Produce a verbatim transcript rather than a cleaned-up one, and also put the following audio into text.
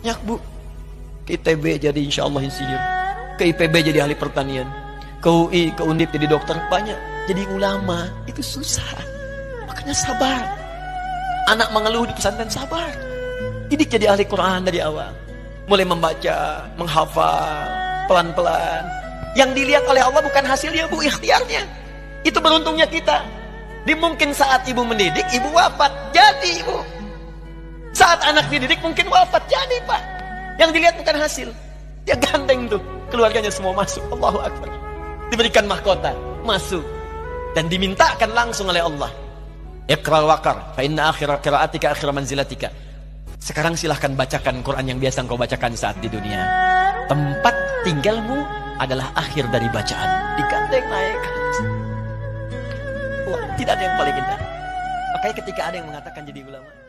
Banyak bu. Ke I T B jadi insya Allah insinyur, ke I P B jadi ahli pertanian, ke U I, ke Undip jadi dokter. Banyak jadi ulama. Itu susah. Makanya sabar. Anak mengeluh di pesantren, sabar. Didik jadi ahli Quran dari awal. Mulai membaca, menghafal, pelan-pelan. Yang dilihat oleh Allah bukan hasilnya bu, ikhtiarnya. Itu beruntungnya kita. Di mungkin saat ibu mendidik, ibu wafat. Jadi ibu. Saat anak dididik mungkin wafat. Jadi pak. Yang dilihat bukan hasil. Dia ganteng tuh. Keluarganya semua masuk. Allahu Akbar. Diberikan mahkota. Masuk. Dan dimintakan langsung oleh Allah. Iqra waqar. Fa inna akhira qiraatika akhira manzilatika. Sekarang silahkan bacakan Quran yang biasa engkau bacakan saat di dunia. Tempat tinggalmu adalah akhir dari bacaan. Digandeng naik. Wah, tidak ada yang paling indah. Makanya ketika ada yang mengatakan jadi ulama,